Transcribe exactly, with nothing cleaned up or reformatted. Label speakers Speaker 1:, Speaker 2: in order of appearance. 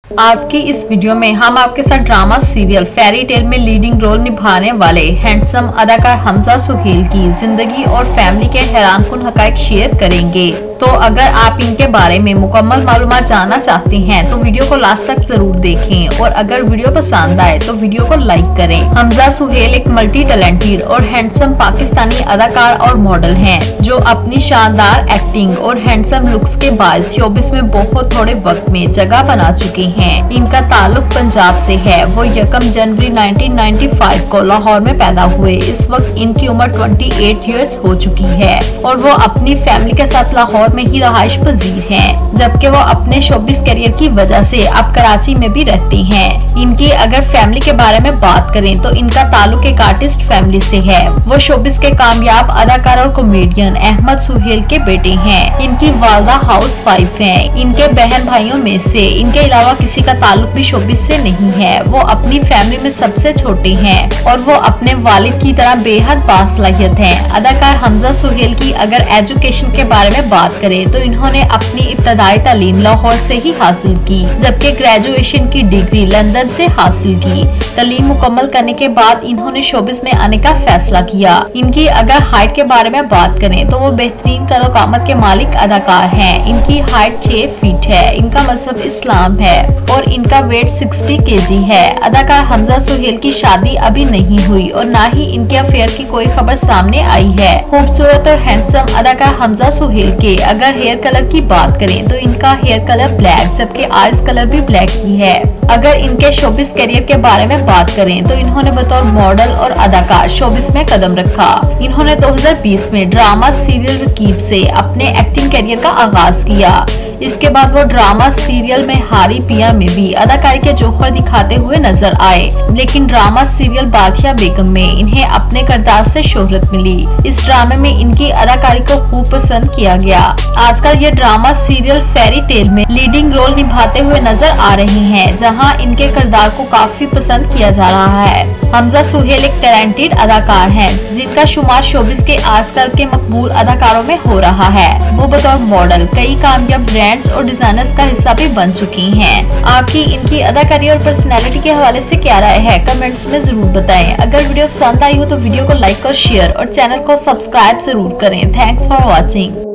Speaker 1: आज की इस वीडियो में हम आपके साथ ड्रामा सीरियल फेरी टेल में लीडिंग रोल निभाने वाले हैंडसम अदाकार हमजा सुहेल की जिंदगी और फैमिली के हैरानकुन हकायक शेयर करेंगे। तो अगर आप इनके बारे में मुकम्मल मालूमात जानना चाहते हैं तो वीडियो को लास्ट तक जरूर देखें और अगर वीडियो पसंद आए तो वीडियो को लाइक करें। हमजा सुहेल एक मल्टी टैलेंटेड और हैंडसम पाकिस्तानी अदाकार और मॉडल हैं, जो अपनी शानदार एक्टिंग और हैंडसम लुक्स के बायस शोबिस में बहुत थोड़े वक्त में जगह बना चुके हैं। इनका ताल्लुक पंजाब से है। वो यकम जनवरी नाइनटीन नाइंटी फाइव को लाहौर में पैदा हुए। इस वक्त इनकी उम्र अट्ठाईस इयर्स हो चुकी है और वो अपनी फैमिली के साथ लाहौर में ही रहाइश पजीर हैं, जबकि वो अपने शोबिस करियर की वजह से अब कराची में भी रहती हैं। इनकी अगर फैमिली के बारे में बात करें तो इनका ताल्लुक एक आर्टिस्ट फैमिली से है। वो शोबिस के कामयाब अदाकार और कॉमेडियन अहमद सुहेल के बेटे हैं। इनकी वालदा हाउस वाइफ हैं। इनके बहन भाइयों में से इनके अलावा किसी का ताल्लुक भी शोबिस से नहीं है। वो अपनी फैमिली में सबसे छोटे हैं और वो अपने वालिद की तरह बेहद बासलाहियत हैं। अदाकार हमजा सुहेल की अगर एजुकेशन के बारे में बात करें तो इन्होंने अपनी इब्तदाई तालीम लाहौर से ही हासिल की, जबकि ग्रेजुएशन की डिग्री लंदन से हासिल की। तालीम मुकम्मल करने के बाद इन्होंने शोबिस में आने का फैसला किया। इनकी अगर हाइट के बारे में बात करें तो वो बेहतरीन कद-ओ-कामत के मालिक अदाकार हैं। इनकी हाइट छह फीट है। इनका मजहब इस्लाम है और इनका वेट साठ केजी है। अदाकार हमजा सुहेल की शादी अभी नहीं हुई और न ही इनके अफेयर की कोई खबर सामने आई है। खूबसूरत और हैंडसम अदाकार हमजा सुहेल के अगर हेयर कलर की बात करें तो इनका हेयर कलर ब्लैक, जबकि आईज कलर भी ब्लैक ही है। अगर इनके शोबिस करियर के बारे में बात करें तो इन्होंने बतौर मॉडल और अदाकार शोबिस में कदम रखा। इन्होंने दो हज़ार बीस में ड्रामा सीरियल रकीब से अपने एक्टिंग करियर का आगाज किया। इसके बाद वो ड्रामा सीरियल में हारी पिया में भी अदाकारी के जौहर दिखाते हुए नजर आए, लेकिन ड्रामा सीरियल बादशाह बेगम में इन्हें अपने किरदार से शोहरत मिली। इस ड्रामे में इनकी अदाकारी को खूब पसंद किया गया। आजकल ये ड्रामा सीरियल फेरी टेल में लीडिंग रोल निभाते हुए नजर आ रही हैं, जहां इनके किरदार को काफी पसंद किया जा रहा है। हमजा सुहेल एक टैलेंटेड अदाकार हैं, जिनका शुमार शोबिस के आजकल के मकबूल अदाकारों में हो रहा है। वो बतौर मॉडल कई कामयाब ब्रांड्स और डिजाइनर्स का हिस्सा भी बन चुकी हैं। आपकी इनकी अदाकारी और पर्सनैलिटी के हवाले से क्या राय है, कमेंट्स में जरूर बताएं। अगर वीडियो पसंद आई हो तो वीडियो को लाइक और शेयर और चैनल को सब्सक्राइब जरूर करें। Thanks for watching.